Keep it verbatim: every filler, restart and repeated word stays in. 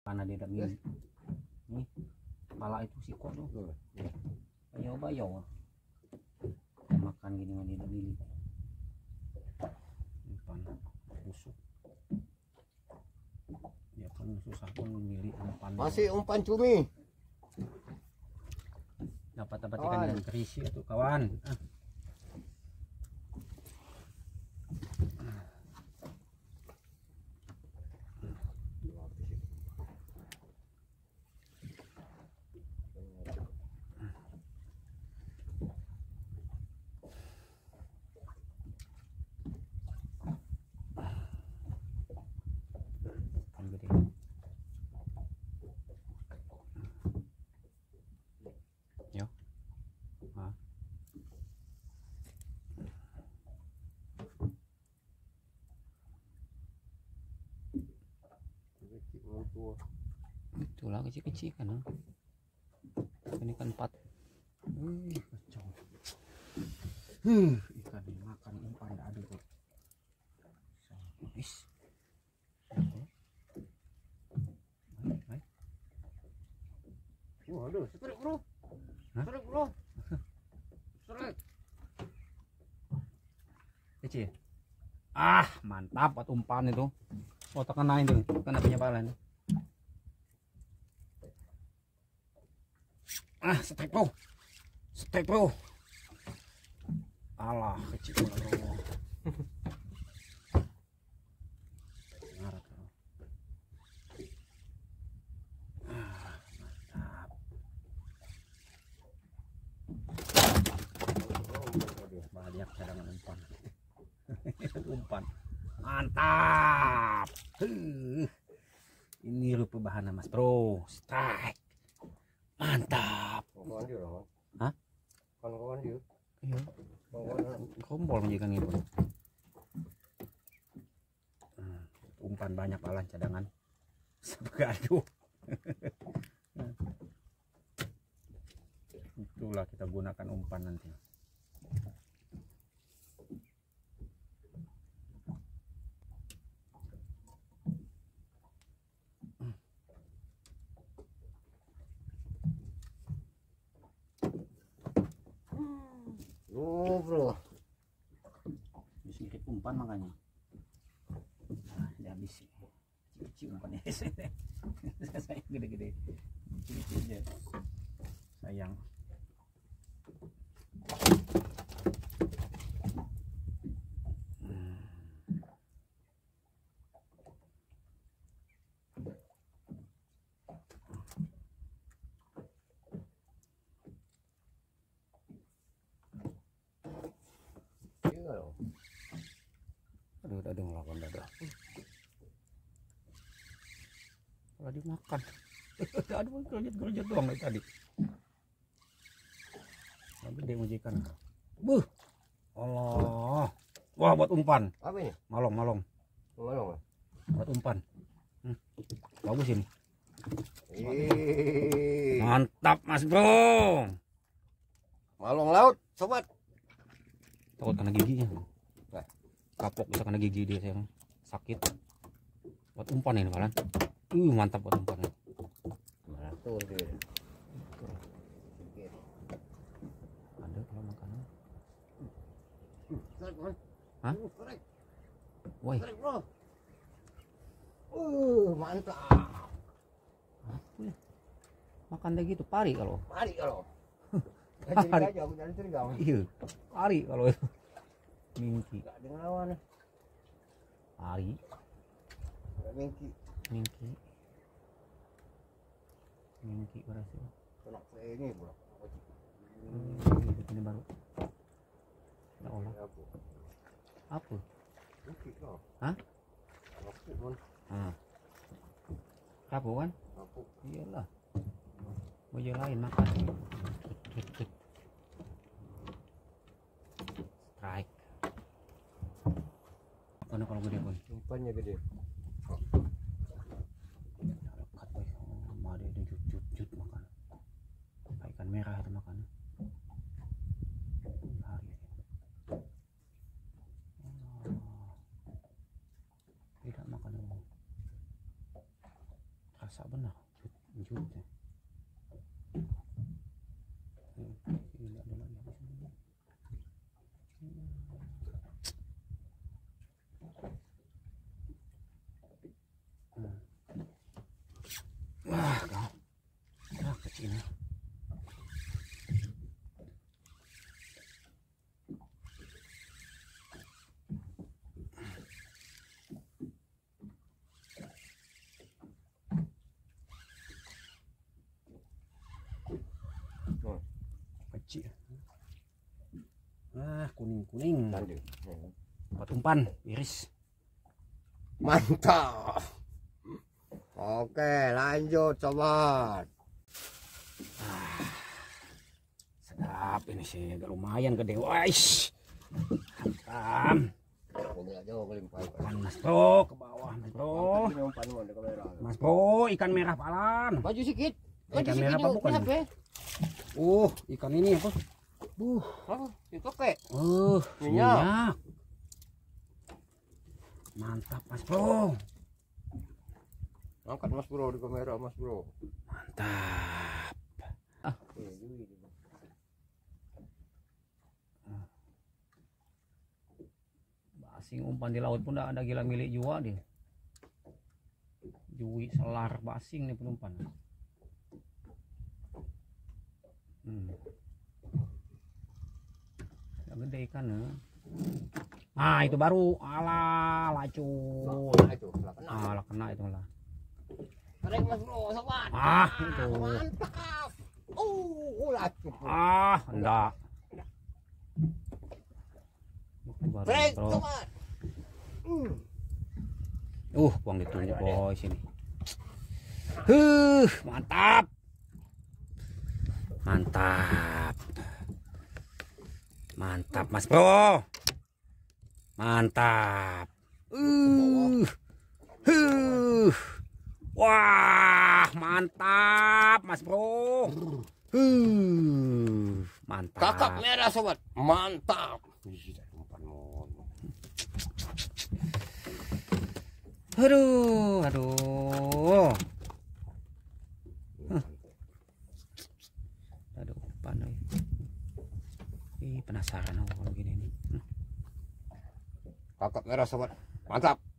Karena dia udah gini nih kepala itu si kok tuh bayo bayo makan gini mah dia udah gini umpan busuk ya kan susah pun milih umpan masih umpan cumi dapat dapat ikan yang terisi itu kawan. Ah. Itulah kecil-kecil kan ini kan empat hmm, hmm, ikan makan umpan ada tuh is waduh strike bro strike bro strike kecil ah mantap buat umpan itu oh terkenain tuh kena penyebalan ah strike bro strike bro alah kecil bro ngarat bro ah mantap banyak cadangan umpan umpan mantap huh. Ini rupa bahan mas bro strike mantap. Kawan dia lah. Hah? Kawan-kawan dia. Iya. Kawan kompol menjaga itu. Hmm, umpan banyak alan cadangan. Sebegaduh. Itulah kita gunakan umpan nanti. Oh bro, sedikit umpan makanya. Nah, udah habis. Kecil umpannya. Saya gede-gede. Kecil aja. Sayang. Aduh, udah ngelakuin dada. Kalau dimakan. Aduh, kerjat-kerjat doang dari tadi. Tapi dia ngujikan. Buh. Allah. Wah, buat umpan. Apa ini? Malong, malong. Malong. Buat umpan. Hmm. Bagus ini. Ih. Mantap, Mas Bro. Malong laut, sobat. Takut kena giginya. Nah, kapok bisa kena gigi dia saya sakit. Buat umpan ini kawan. Uh, mantap buat umpan. Mantul dia. Ada kalau makanan. Strike bro. Hah? Strike. Woi. Strike bro. Uh, mantap. Apa ya? Makan deh gitu pari kalau. Mari kalau. Pari. Aja aku jadi curiga. Iya. Pari kalau itu. Mingki. Enggak ada ngelawan. Pari. Enggak mingki. Mingki. Mingki berhasil. Kena ini bro. Hmm, ini baru. Kita olah. Apa? Mingki kau. Hah? Aku kan. Ah. Kapu kan? Aku. Iyalah. Boyo lain makan. Strike. Mana kalau gede pun? Umpannya gede. Dekat boy. Oh, mari ada jut-jut makan. Ikan merah itu makan. Hari. Oh. Tidak makan yang Kerasa benar. Jut, jut. Ini ada lagi. Wah, kau. Ah, kecil. Kecil. Ah, kuning-kuning. Buat umpan, iris. Mantap. Oke, lanjut sobat. Ah, sedap ini sih, agak lumayan gede. Wais. Hantam. Ikan Mas Bro ke bawah, Mas Bro. Mas Bro, ikan merah palan. Baju sedikit. Ikan merah apa bukan? Uh, ikan ini apa? Uh, Oh, itu kek. uh, Minyak. minyak. Mantap Mas Bro. Angkat Mas Bro di kamera Mas Bro. Mantap. Ah. Basing umpan di laut pun udah ada gila milik juga dia. Jui selar basing nih penumpan. Hmm. Yang gede ikan ya. Nah itu baru alah lacut. Nah, itu lah kena. Ah lah kena itu malah. Tarik Mas Bro, sobat. Ah itu. Mantap. Uh, lacut. Ah enggak. Baru, Tarik Bro. sobat. Hmm. Uh, buang ditunjuk boy sini. Huh, mantap. Mantap. Mantap Mas Bro. Mantap. Uh. Huh. Wah, mantap Mas Bro. Huh. Mantap. Kakap merah sobat. Mantap. Aduh, aduh. Huh. Aduh, panas. Ih, penasaran aku kalau gini nih. Kakap merah sobat. Mantap.